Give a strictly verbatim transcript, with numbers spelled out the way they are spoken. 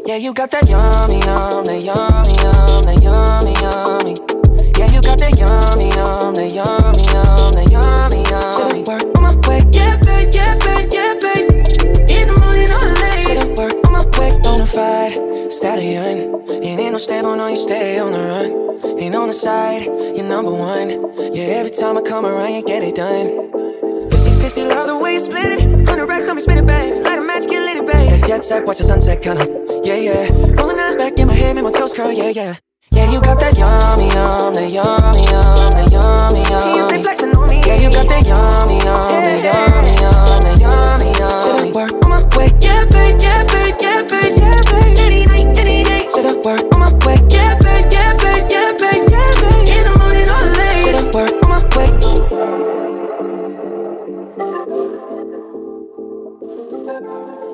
Yeah, you got that yummy, yum, that yummy, yum, that yummy, yummy. Yeah, you got that yummy, yum, that yummy, yum, that yummy, yummy. Say the word on my way, yeah, babe, yeah, babe, yeah, babe. In the morning or late. Say the word on my way, bonafide stallion. Ain't ain't no stable, no, you stay on the run. Ain't on the side, you're number one. Yeah, every time I come around, you get it done. Fifty fifty, love the way you split it. Hundred racks on me, spin it, babe. Light a match, get lit, babe. That jet set, watch the sunset, kinda. Yeah, yeah. Rolling eyes back in my head, make my toes curl, yeah, yeah. Yeah, you got that yummy, yum, that yummy, yum, that yummy, yummy. You stay flexing on me. Yeah, you got that yummy, yum, that yummy, yum, that yummy, yummy. Say the word on my way, yeah, babe, yeah, babe, yeah, babe, yeah, babe. Any night, any day. Say the word on my way, yeah, babe, yeah, babe, yeah, babe, yeah, babe. In the morning or late. Say the word on my way. Thank you.